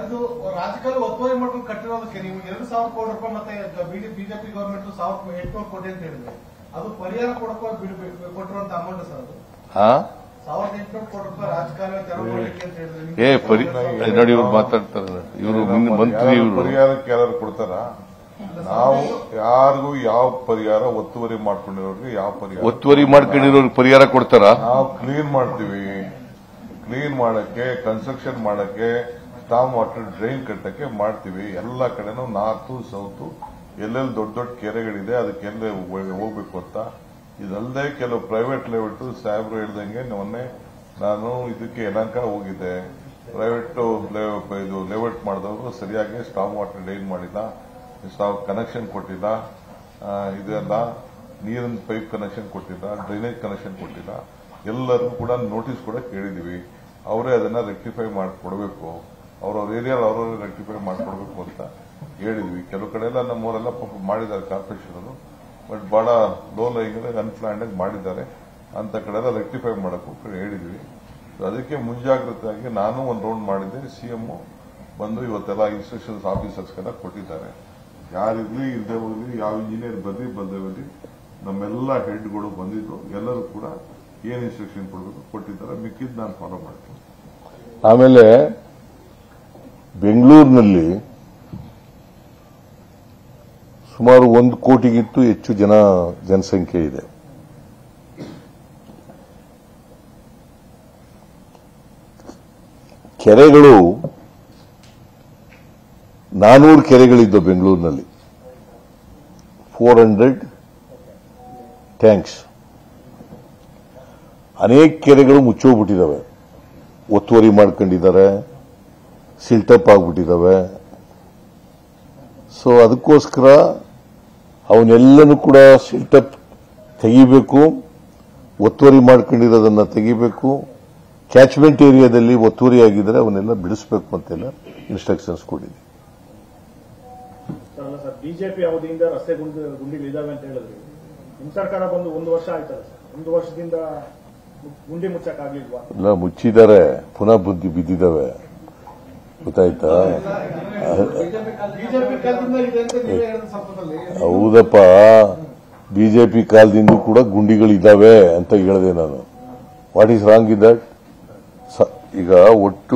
ಅದು ರಾಜಕೀಯ ಒತ್ತುವರಿ ಮಾಡ್ಕೊಂಡು ಕಟ್ಟಿರೋದಕ್ಕೆ ನೀವು 2,000 ಕೋಟಿ ರೂಪಾಯಿ ಮತ್ತೆ ಬಿಜೆಪಿ ಗವರ್ಮೆಂಟ್ 1,800 ಕೋಟಿ ಅಂತ ಹೇಳಿದ್ರೆ ಅದು ಪರಿಹಾರ ಕೊಟ್ಟಿರುವಂತ ಅಮೌಂಟ್ ಸರ್ ಅದು 1,800 ಕೋಟಿ ರೂಪಾಯಿ ರಾಜಕಾರಣ ತೆರವುಗೊಳಿಕೆ ಅಂತ ಹೇಳಿದ್ರೆ ನೋಡಿ ಇವ್ರು ಮಾತಾಡ್ತಾರೆ ಇವರು ಮಂತ್ರಿ ಇವರು ಪರಿಹಾರಕ್ಕೆ ಯಾರು ಕೊಡ್ತಾರ ನಾವು ಯಾರಿಗೂ ಯಾವ ಪರಿಹಾರ ಒತ್ತುವರಿ ಮಾಡ್ಕೊಂಡಿರೋರಿಗೆ ಯಾವ ಪರಿಹಾರ ಒತ್ತುವರಿ ಮಾಡ್ಕೊಂಡಿರೋರಿಗೆ ಪರಿಹಾರ ಕೊಡ್ತಾರ ನಾವು ಕ್ಲೀನ್ ಮಾಡ್ತೀವಿ ಕ್ಲೀನ್ ಮಾಡಕ್ಕೆ ಕನ್ಸ್ಟ್ರಕ್ಷನ್ ಮಾಡಕ್ಕೆ ಸ್ಟಾಮ್ ವಾಟರ್ ಡ್ರೈನ್ ಕಟ್ಟಕ್ಕೆ ಮಾಡ್ತೀವಿ ಎಲ್ಲ ಕಡೆನೂ ನಾರ್ತ್ ಸೌತ್ ಎಲ್ಲೆಲ್ಲಿ ದೊಡ್ಡ ದೊಡ್ಡ ಕೆರೆಗಳಿದೆ ಅದಕ್ಕೆಲ್ಲ ಹೋಗ್ಬೇಕು ಅಂತ ಇದಲ್ಲದೆ ಕೆಲವು ಪ್ರೈವೇಟ್ ಲೆವೆಟ್ ಸಾಹೇಬ್ರು ಹೇಳ್ದಂಗೆ ಮೊನ್ನೆ ನಾನು ಇದಕ್ಕೆ ಯಲಹಂಕ ಹೋಗಿದ್ದೆ ಪ್ರೈವೇಟ್ ಇದು ಲೆವೆಟ್ ಮಾಡಿದವರು ಸರಿಯಾಗಿ ಸ್ಟಾಮ್ ವಾಟರ್ ಡ್ರೈನ್ ಮಾಡಿಲ್ಲ ಕನೆಕ್ಷನ್ ಕೊಟ್ಟಿಲ್ಲ ಇದೆಲ್ಲ ನೀರಿನ ಪೈಪ್ ಕನೆಕ್ಷನ್ ಕೊಟ್ಟಿಲ್ಲ ಡ್ರೈನೇಜ್ ಕನೆಕ್ಷನ್ ಕೊಟ್ಟಿಲ್ಲ ಎಲ್ಲರಿಗೂ ಕೂಡ ನೋಟಿಸ್ ಕೂಡ ಕೇಳಿದೀವಿ ಅವರೇ ಅದನ್ನ ರೆಕ್ಟಿಫೈ ಮಾಡಿಕೊಡ್ಬೇಕು ಅವ್ರವ್ರ ಏರಿಯಾಲ್ ಅವರವರೇ ರೆಕ್ಟಿಫೈ ಮಾಡಿಕೊಡ್ಬೇಕು ಅಂತ ಹೇಳಿದ್ವಿ ಕೆಲವು ಕಡೆ ಎಲ್ಲ ನಮ್ಮವರೆಲ್ಲ ಪಾಪ ಮಾಡಿದ್ದಾರೆ ಕಾರ್ಪೊರೇಷನ್ ಬಟ್ ಬಹಳ ಲೋ ಲೈನ್ ಅನ್ಪ್ಲಾನ್ಡ್ ಆಗಿ ಮಾಡಿದ್ದಾರೆ ಅಂತ ಕಡೆ ಎಲ್ಲ ರೆಕ್ಟಿಫೈ ಮಾಡಕ್ಕೂ ಹೇಳಿದ್ವಿ ಅದಕ್ಕೆ ಮುಂಜಾಗ್ರತೆಯಾಗಿ ನಾನು ಒಂದು ರೌಂಡ್ ಮಾಡಿದ್ದೆ ಸಿಎಂ ಬಂದು ಇವತ್ತೆಲ್ಲ ಇನ್ಸ್ಟ್ರಕ್ಷನ್ಸ್ ಆಫೀಸರ್ಸ್ಗೆಲ್ಲ ಕೊಟ್ಟಿದ್ದಾರೆ ಯಾರಿರ್ಲಿ ಇಲ್ಲದೆ ಹೋಗ್ಲಿ ಯಾವ ಇಂಜಿನಿಯರ್ ಬರಲಿ ಬಲ್ಲದೆ ಬರಲಿ ನಮ್ಮೆಲ್ಲ ಹೆಡ್ಗಳು ಬಂದಿದ್ರು ಎಲ್ಲರೂ ಕೂಡ ಏನ್ ಇನ್ಸ್ಟ್ರಕ್ಷನ್ ಕೊಡಬೇಕು ಕೊಟ್ಟಿದ್ದಾರೆ ಮಿಕ್ಕಿದ್ ನಾನು ಫಾಲೋ ಮಾಡ್ತೀನಿ ಆಮೇಲೆ ಬೆಂಗಳೂರಿನಲ್ಲಿ ಸುಮಾರು 1 ಕೋಟಿಗಿಂತೂ ಹೆಚ್ಚು ಜನಸಂಖ್ಯೆ ಇದೆ ಕೆರೆಗಳು 400 ಕೆರೆಗಳಿದ್ದವು ಬೆಂಗಳೂರಿನಲ್ಲಿ 400 ಟ್ಯಾಂಕ್ಸ್ ಅನೇಕ ಕೆರೆಗಳು ಮುಚ್ಚೋಗ್ಬಿಟ್ಟಿದ್ದಾವೆ ಒತ್ತುವರಿ ಮಾಡ್ಕೊಂಡಿದ್ದಾರೆ ಸಿಲ್ಟಪ್ ಆಗ್ಬಿಟ್ಟಿದ್ದಾವೆ ಸೊ ಅದಕ್ಕೋಸ್ಕರ ಅವನ್ನೆಲ್ಲನೂ ಕೂಡ ಸಿಲ್ಟಪ್ ತೆಗಿಬೇಕು ಒತ್ತುವರಿ ಮಾಡ್ಕೊಂಡಿರೋದನ್ನ ತೆಗಿಬೇಕು ಕ್ಯಾಚ್ಮೆಂಟ್ ಏರಿಯಾದಲ್ಲಿ ಒತ್ತುವರಿ ಆಗಿದ್ರೆ ಅವನ್ನೆಲ್ಲ ಬಿಡಿಸಬೇಕು ಅಂತೆಲ್ಲ ಇನ್ಸ್ಟ್ರಕ್ಷನ್ಸ್ ಕೊಟ್ಟಿದೆ ಬಿಜೆಪಿ ಅವಧಿಯಿಂದ ರಸ್ತೆ ಗುಂಡಿಗಳಿದಾವೆ ಅಂತ ಹೇಳಿದ್ರಿ ನಿಮ್ಮ ಸರ್ಕಾರ ಬಂದು 1 ವರ್ಷ ಆಯ್ತಲ್ಲ ಸರ್ 1 ವರ್ಷದಿಂದ ಗುಂಡಿ ಮುಚ್ಚಕ್ಕಾಗ್ಲಿಲ್ವಾ ಎಲ್ಲ ಮುಚ್ಚಿದ್ದಾರೆ ಪುನಃ ಬುದ್ಧಿ ಬಿದ್ದಿದ್ದಾವೆ ಗೊತ್ತಾಯ್ತಾ ಹೌದಪ್ಪ ಬಿಜೆಪಿ ಕಾಲದಿಂದ ಕೂಡ ಗುಂಡಿಗಳಿದ್ದಾವೆ ಅಂತ ಹೇಳಿದೆ ನಾನು what is wrong in that ಈಗ ಒಟ್ಟು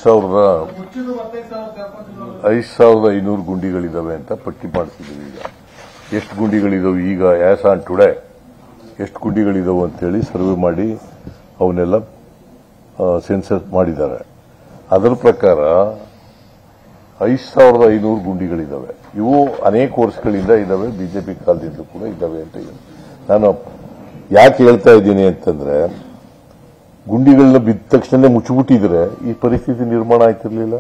5,500 ಗುಂಡಿಗಳಿದ್ದಾವೆ ಅಂತ ಪಟ್ಟಿ ಮಾಡಿಸಿದ್ದೀವಿ ಈಗ ಎಷ್ಟು ಗುಂಡಿಗಳಿದಾವೆ ಈಗ ಆಸ್ ಆನ್ ಟುಡೇ ಎಷ್ಟು ಗುಂಡಿಗಳಿದಾವೆ ಅಂತೇಳಿ ಸರ್ವೆ ಮಾಡಿ ಅವನ್ನೆಲ್ಲ ಸೆನ್ಸಸ್ ಮಾಡಿದ್ದಾರೆ ಅದರ ಪ್ರಕಾರ 5,500 ಗುಂಡಿಗಳಿದ್ದಾವೆ ಇವು ಅನೇಕ ವರ್ಷಗಳಿಂದ ಇದ್ದಾವೆ ಬಿಜೆಪಿ ಕಾಲದಿಂದ ಕೂಡ ಇದ್ದಾವೆ ಅಂತ ನಾನು ಯಾಕೆ ಹೇಳ್ತಾ ಇದ್ದೀನಿ ಅಂತಂದ್ರೆ ಗುಂಡಿಗಳನ್ನ ಬಿದ್ದ ತಕ್ಷಣ ಮುಚ್ಚಿಬಿಟ್ಟಿದ್ರೆ ಈ ಪರಿಸ್ಥಿತಿ ನಿರ್ಮಾಣ ಆಯ್ತಿರ್ಲಿಲ್ಲ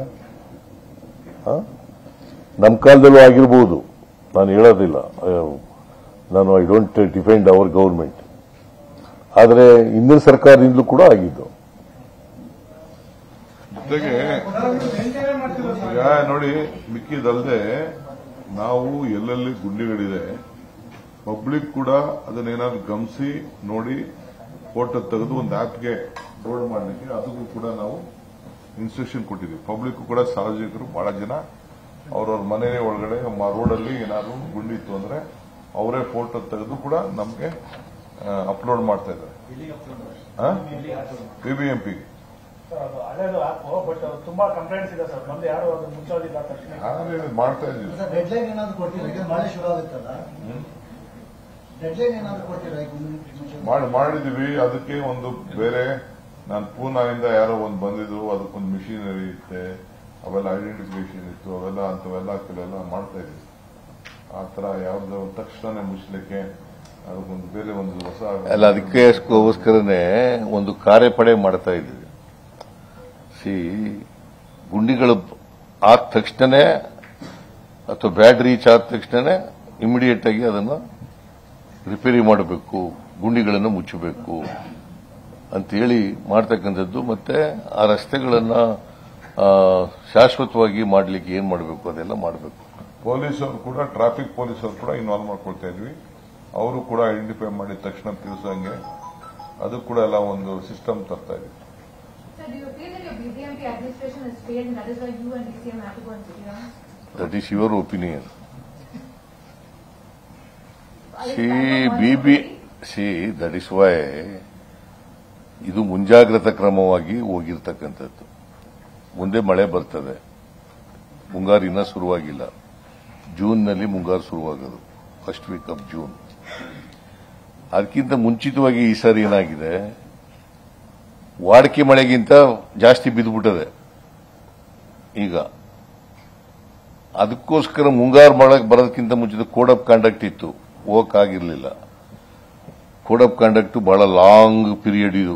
ನಮ್ಮ ಕಾಲದಲ್ಲೂ ಆಗಿರಬಹುದು ನಾನು ಹೇಳೋದಿಲ್ಲ ನಾನು I don't defend our government ಆದರೆ ಹಿಂದಿನ ಸರ್ಕಾರದಿಂದಲೂ ಕೂಡ ಆಗಿದ್ದು ಜೊತೆಗೆ ಈಗ ನೋಡಿ ಮಿಕ್ಕಿದಲ್ಲದೆ ನಾವು ಎಲ್ಲೆಲ್ಲಿ ಗುಂಡಿಗಳಿದೆ ಪಬ್ಲಿಕ್ ಕೂಡ ಅದನ್ನೇನಾದ್ರು ಗಮನಿಸಿ ನೋಡಿ ಫೋಟೋ ತೆಗೆದು ಒಂದು ಆಪ್ಗೆ ರೋಡ್ ಮಾಡಲಿಕ್ಕೆ ಅದಕ್ಕೂ ಕೂಡ ನಾವು ಇನ್ಸ್ಟ್ರಕ್ಷನ್ ಕೊಟ್ಟಿದ್ದೀವಿ ಪಬ್ಲಿಕ್ ಕೂಡ ಸಾರ್ವಜನಿಕರು ಬಹಳ ಜನ ಅವ್ರವ್ರ ಮನೆ ಒಳಗಡೆ ರೋಡಲ್ಲಿ ಏನಾದ್ರು ಗುಂಡಿ ಇತ್ತು ಅಂದ್ರೆ ಅವರೇ ಫೋಟೋ ತೆಗೆದು ಕೂಡ ನಮಗೆ ಅಪ್ಲೋಡ್ ಮಾಡ್ತಾ ಇದ್ದಾರೆ ಬಿಬಿಎಂಪಿ ತುಂಬಾ ಕಂಪ್ಲೇಂಟ್ಸ್ ಇದೆ ಸರ್ ಬಂದು ಯಾರು ಅದು ಮುಚ್ಚೋದಿಲ್ಲ ಮಾಡ್ತಾ ಇದ್ದೀವಿ ಮಾಡಿದೀವಿ ಅದಕ್ಕೆ ಒಂದು ಬೇರೆ ನಾನು ಪೂನಾದಿಂದ ಯಾರೋ ಒಂದು ಬಂದಿದ್ರು ಅದಕ್ಕೊಂದು ಮಿಷಿನರಿ ಇತ್ತೆ ಅವೆಲ್ಲ ಐಡೆಂಟಿಫಿಕೇಶನ್ ಇತ್ತು ಅವೆಲ್ಲ ಅಂತವೆಲ್ಲ ಕೆಲವೆಲ್ಲ ಮಾಡ್ತಾ ಇದ್ವಿ ಆ ತರ ಯಾವ್ದು ತಕ್ಷಣ ಮುಚ್ಚಲಿಕ್ಕೆ ಅದಕ್ಕೊಂದು ಬೇರೆ ಒಂದು ಹೊಸ ಅಲ್ಲ ಅದಕ್ಕೋಸ್ಕರನೇ ಒಂದು ಕಾರ್ಯಪಡೆ ಮಾಡ್ತಾ ಇದ್ವಿ ಗುಂಡಿಗಳು ಆದ ತಕ್ಷಣ ಅಥವಾ ಬ್ಯಾಡ್ ರೀಚ್ ಆದ ತಕ್ಷಣ ಇಮಿಡಿಯೇಟ್ ಆಗಿ ಅದನ್ನು ರಿಪೇರಿ ಮಾಡಬೇಕು ಗುಂಡಿಗಳನ್ನು ಮುಚ್ಚಬೇಕು ಅಂತೇಳಿ ಮಾಡ್ತಕ್ಕಂಥದ್ದು ಮತ್ತೆ ಆ ರಸ್ತೆಗಳನ್ನು ಶಾಶ್ವತವಾಗಿ ಮಾಡಲಿಕ್ಕೆ ಏನ್ ಮಾಡಬೇಕು ಅದೆಲ್ಲ ಮಾಡಬೇಕು ಪೊಲೀಸರು ಕೂಡ ಟ್ರಾಫಿಕ್ ಪೊಲೀಸರು ಕೂಡ ಇನ್ವಾಲ್ವ್ ಮಾಡ್ಕೊಳ್ತಾ ಇದ್ವಿ ಅವರು ಕೂಡ ಐಡೆಂಟಿಫೈ ಮಾಡಿದ ತಕ್ಷಣ ತಿಳಿಸಂಗೆ ಅದು ಕೂಡ ಎಲ್ಲ ಒಂದು ಸಿಸ್ಟಮ್ ತರ್ತಾ ಇದ್ವಿ BJP administration has failed, and that is why you and DCM have to go and city rounds? That is your opinion. That is why ಇದು ಮುಂಜಾಗ್ರತಾ ಕ್ರಮವಾಗಿ ಹೋಗಿರ್ತಕ್ಕಂಥದ್ದು. ಮುಂದೆ ಮಳೆ ಬರ್ತದೆ, ಮುಂಗಾರು ಇನ್ನೂ ಶುರುವಾಗಿಲ್ಲ. ಜೂನ್ನಲ್ಲಿ ಮುಂಗಾರು ಶುರುವಾಗೋದು, ಫಸ್ಟ್ ವೀಕ್ ಆಫ್ ಜೂನ್. ಅದಕ್ಕಿಂತ ಮುಂಚಿತವಾಗಿ ಈ ಸಾರಿ ಏನಾಗಿದೆ, ವಾಡಿಕೆ ಮಳೆಗಿಂತ ಜಾಸ್ತಿ ಬಿದ್ದುಬಿಟ್ಟದೆ ಈಗ. ಅದಕ್ಕೋಸ್ಕರ ಮುಂಗಾರು ಮಳೆ ಬರೋದಕ್ಕಿಂತ ಮುಂಚಿತ ಕೋಡ್ ಆಫ್ ಕಾಂಡಕ್ಟ್ ಇತ್ತು, ಹೋಗಕ್ಕಾಗಿರ್ಲಿಲ್ಲ. ಕೋಡ್ ಆಫ್ ಕಾಂಡಕ್ಟ್ ಬಹಳ ಲಾಂಗ್ ಪೀರಿಯಡ್ ಇದು,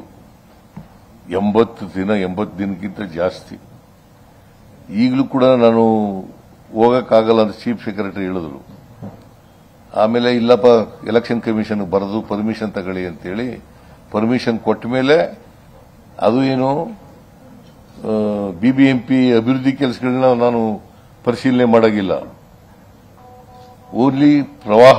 80 ದಿನಕ್ಕಿಂತ ಜಾಸ್ತಿ. ಈಗಲೂ ಕೂಡ ನಾನು ಹೋಗಕ್ಕಾಗಲ್ಲ ಅಂತ ಚೀಫ್ ಸೆಕ್ರೆಟರಿ ಹೇಳಿದ್ರು. ಆಮೇಲೆ ಇಲ್ಲಪ್ಪ ಎಲೆಕ್ಷನ್ ಕಮಿಷನ್ ಬರೆದು ಪರ್ಮಿಷನ್ ತಗೊಳ್ಳಿ ಅಂತೇಳಿ ಪರ್ಮಿಷನ್ ಕೊಟ್ಟ ಮೇಲೆ ಅದು ಏನು ಬಿಬಿಎಂಪಿ ಅಭಿವೃದ್ಧಿ ಕೆಲಸಗಳನ್ನ ನಾನು ಪರಿಶೀಲನೆ ಮಾಡಾಗಿಲ್ಲ. ಓನ್ಲಿ ಪ್ರವಾಹ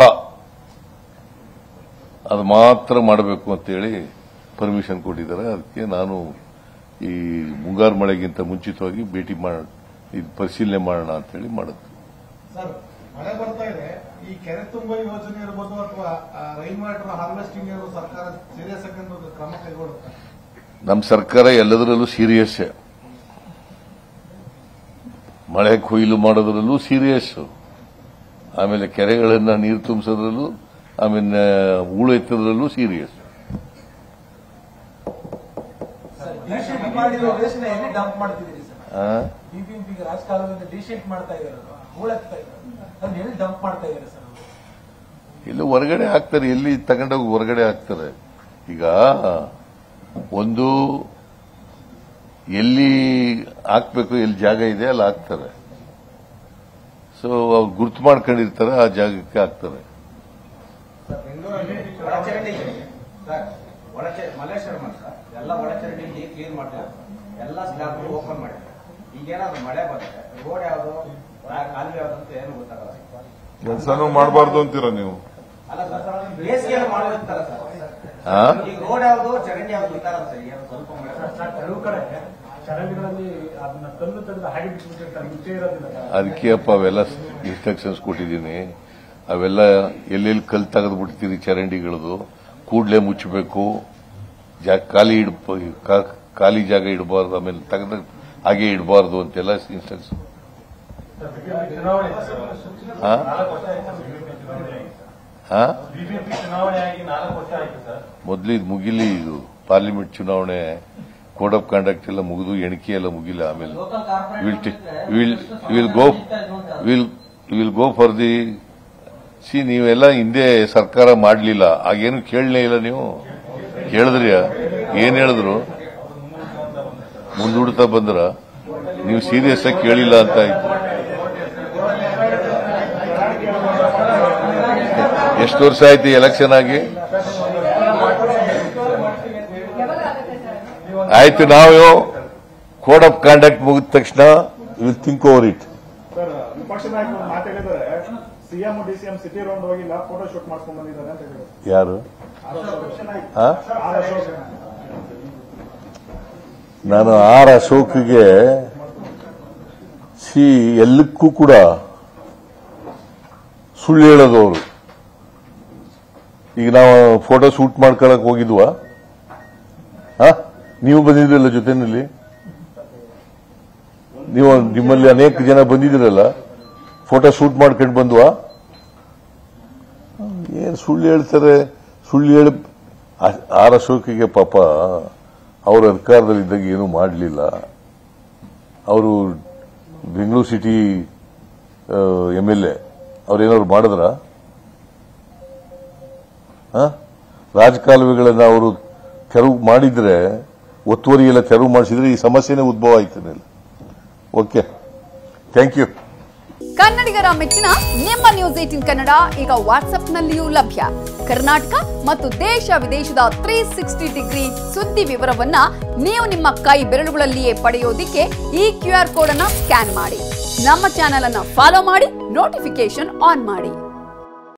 ಅದು ಮಾತ್ರ ಮಾಡಬೇಕು ಅಂತೇಳಿ ಪರ್ಮಿಷನ್ ಕೊಟ್ಟಿದ್ದಾರೆ. ಅದಕ್ಕೆ ನಾನು ಈ ಮುಂಗಾರು ಮಳೆಗಿಂತ ಮುಂಚಿತವಾಗಿ ಭೇಟಿ ಪರಿಶೀಲನೆ ಮಾಡೋಣ ಅಂತೇಳಿ ಮಾಡಿದ್ವಿ. ಸರ್, ಮಳೆ ಬರ್ತಾ ಇದೆ, ಈ ಕೆರೆ ತುಂಬ ಯೋಜನೆ ಇರ್ಬೋದು ಅಥವಾ ರೈನ್ ವಾಟರ್ ಹಾರ್ವೆಸ್ಟಿಂಗ್ ಸರ್ಕಾರ ಸೀರಿಯಸ್ ಆಗಿ ಕ್ರಮ ಕೈಗೊಳ್ಳುತ್ತೆ? ನಮ್ಮ ಸರ್ಕಾರ ಎಲ್ಲದರಲ್ಲೂ ಸೀರಿಯಸ್. ಮಳೆ ಕೊಯ್ಲು ಮಾಡೋದ್ರಲ್ಲೂ ಸೀರಿಯಸ್, ಆಮೇಲೆ ಕೆರೆಗಳನ್ನ ನೀರು ತುಂಬಿಸೋದ್ರಲ್ಲೂ, ಆಮೇಲೆ ಹೂಳು ಎತ್ತೋದ್ರಲ್ಲೂ ಸೀರಿಯಸ್. ಡಂಪ್ ಮಾಡ್ತಿದ್ದೀರಿ ಸರ್, ಬಿಬಿಎಂಪಿಗೆ ರಾಜಕಾಲುವೆಯಿಂದ ಡಿಶೇಟ್ ಮಾಡ್ತಾ ಇದ್ದಾರೆ, ಹೂಳೆತ್ತಾ ಇದ್ದಾರೆ, ಅದನ್ನ ಎಲ್ಲಿ ಡಂಪ್ ಮಾಡ್ತಾ ಇದ್ದಾರೆ ಸರ್? ಇಲ್ಲಿ ಹೊರಗಡೆ ಹಾಕ್ತಾರೆ, ಎಲ್ಲಿ ತಗೊಂಡೋಗಿ ಹೊರಗಡೆ ಹಾಕ್ತಾರೆ. ಈಗ ಒಂದು ಎಲ್ಲಿ ಹಾಕ್ಬೇಕು, ಎಲ್ಲಿ ಜಾಗ ಇದೆ ಅಲ್ಲಿ ಹಾಕ್ತಾರೆ. ಸೊ ಅವ್ರು ಗುರ್ತು ಮಾಡ್ಕೊಂಡಿರ್ತಾರೆ, ಆ ಜಾಗಕ್ಕೆ ಹಾಕ್ತಾರೆ. ಮಲ್ಲೇಶ್ವರ ಎಲ್ಲ ಒಳಚರಂಡಿ ಕ್ಲೀನ್ ಮಾಡ್ತಾರೆ, ಎಲ್ಲ ಸ್ಲ್ಯಾಬ್ ಓಪನ್ ಮಾಡಿದ್ದಾರೆ. ಈಗೇನಾದ್ರು ಮಳೆ ಬಂದ್ರೆ ರೋಡ್ ಯಾವ್ದು ಕಾಲುವೆ ಯಾವ್ದು ಅಂತ ಏನು ಗೊತ್ತಾಗಲ್ಲ. ಕೆಲಸನೂ ಮಾಡಬಾರ್ದು ಅಂತೀರಾ ನೀವು? ಅಲ್ಲ ಸರ್, ಬೇಸಿಗೆ ಮಾಡಿರ್ತಾರ ಸರ್, ಈಗ ರೋಡ್ ಯಾವ್ದು ಚರಂಡಿ ಯಾವ್ದು ಗೊತ್ತಾಗಲ್ಲ ಸರ್. ಏನು ಸ್ವಲ್ಪ ಮಳೆ ಕೆಲವು ಕಡೆ ಚರಂಡಿಗಳಲ್ಲಿ ಅದನ್ನ ಕಲ್ಲು ತೆಗೆದು ಹಾಗೆ ಬಿಟ್ಬಿಟ್ಟಿರ್ತಾರೆ, ಮುಚ್ಚೆ ಇರೋದಿಲ್ಲ. ಅದಕ್ಕೆ ಅಪ್ಪ ಅವೆಲ್ಲ ಇನ್ಸ್ಟ್ರಕ್ಷನ್ಸ್ ಕೊಟ್ಟಿದ್ದೀನಿ. ಅವೆಲ್ಲ ಎಲ್ಲೆಲ್ಲಿ ಕಲ್ಲು ತೆಗೆದು ಬಿಡ್ತೀರಿ ಚರಂಡಿಗಳದು ಕೂಡಲೇ ಮುಚ್ಚಬೇಕು, ಖಾಲಿ ಜಾಗ ಇಡಬಾರ್ದು, ಆಮೇಲೆ ತೆಗೆದ ಹಾಗೆ ಇಡಬಾರ್ದು ಅಂತೆಲ್ಲ ಇನ್ಸ್ಟ್ರಕ್ಷನ್. ಮೊದಲು ಇದು ಮುಗಿಲಿ, ಇದು ಪಾರ್ಲಿಮೆಂಟ್ ಚುನಾವಣೆ, ಕೋಡ್ ಆಫ್ ಕಾಂಡಕ್ಟ್ ಎಲ್ಲ ಮುಗಿದು ಎಣಿಕೆ ಎಲ್ಲ ಮುಗಿಲ್ಲ. ಆಮೇಲೆ ವಿಲ್ ಗೋ ಫಾರ್ ದಿ ನೀವೆಲ್ಲ ಹಿಂದೆ ಸರ್ಕಾರ ಮಾಡಲಿಲ್ಲ, ಆಗೇನು ಕೇಳಲೇ ಇಲ್ಲ. ನೀವು ಕೇಳಿದ್ರಿ, ಏನ್ ಹೇಳಿದ್ರು? ಮುಂದೂಡ್ತಾ ಬಂದ್ರ, ನೀವು ಸೀರಿಯಸ್ ಆಗಿ ಕೇಳಿಲ್ಲ ಅಂತ ಆಯ್ತು. ಎಷ್ಟು ವರ್ಷ ಆಯ್ತು ಎಲೆಕ್ಷನ್ ಆಗಿ? ಆಯ್ತು, ನಾವು ಕೋಡ್ ಆಫ್ ಕಾಂಡಕ್ಟ್ ಮುಗಿದ ತಕ್ಷಣ will think over it. Sir, ವಿಪಕ್ಷ ನಾಯಕರು ಮಾತಾಡಿದ್ದಾರೆ, ಸಿಎಂ ಡಿಸಿಎಂ ಸಿಟಿ ರೌಂಡ್ ಹೋಗಿಲ್ಲ, ಫೋಟೋ ಶೂಟ್ ಮಾಡ್ಕೊಂಡು ಬಂದಿದ್ದಾರೆ ಅಂತ ಹೇಳಿದ್ರು. ಯಾರು? ನಾನು ಆರ್ ಅಶೋಕ್ಗೆ ಎಲ್ಲಕ್ಕೂ ಕೂಡ ಸುಳ್ಳು ಹೇಳೋದು ಅವರು. ಈಗ ನಾವು ಫೋಟೋ ಶೂಟ್ ಮಾಡ್ಕೊಳಕ್ ಹೋಗಿದ್ವಾ? ನೀವು ಬಂದಿದ್ರಲ್ಲ ಜೊತೆನಲ್ಲಿ, ನೀವು ನಿಮ್ಮಲ್ಲಿ ಅನೇಕ ಜನ ಬಂದಿದ್ದೀರಲ್ಲ, ಫೋಟೋ ಶೂಟ್ ಮಾಡ್ಕೊಂಡು ಬಂದ್ವಾ? ಏನ್ ಸುಳ್ಳು ಹೇಳ್ತಾರೆ, ಸುಳ್ಳು ಹೇಳಿ. ಆರ್ ಅಶೋಕಿಗೆ ಪಾಪ ಅವರ ಅಧಿಕಾರದಲ್ಲಿದ್ದಾಗ ಏನೂ ಮಾಡಲಿಲ್ಲ. ಅವರು ಬೆಂಗಳೂರು ಸಿಟಿ MLA, ಅವ್ರೇನಾದ್ರು ಮಾಡಿದ್ರ? ರಾಜಕಾಲುವೆಗಳನ್ನ ಅವರು ತೆರವು ಮಾಡಿದ್ರೆ, ಒತ್ತುವರಿ ಎಲ್ಲ ತೆರವು ಮಾಡಿಸಿದ್ರೆ ಈ ಸಮಸ್ಯೆನೇ ಉದ್ಭವ ಆಯ್ತಾನೆ. Okay, thank you. ಕನ್ನಡಿಗರ ಮೆಚ್ಚಿನ ನಿಮ್ಮ ನ್ಯೂಸ್ 18 ಕನ್ನಡ ಈಗ ವಾಟ್ಸ್ಆಪ್ನಲ್ಲಿಯೂ ಲಭ್ಯ. ಕರ್ನಾಟಕ ಮತ್ತು ದೇಶ ವಿದೇಶದ 360 ಡಿಗ್ರಿ ಸುದ್ದಿ ವಿವರವನ್ನ ನೀವು ನಿಮ್ಮ ಕೈ ಬೆರಳುಗಳಲ್ಲಿಯೇ ಪಡೆಯೋದಿಕ್ಕೆ ಈ QR ಕೋಡ್ ಅನ್ನು ಸ್ಕ್ಯಾನ್ ಮಾಡಿ. ನಮ್ಮ ಚಾನೆಲ್ ಅನ್ನು ಫಾಲೋ ಮಾಡಿ, ನೋಟಿಫಿಕೇಶನ್ ಆನ್ ಮಾಡಿ.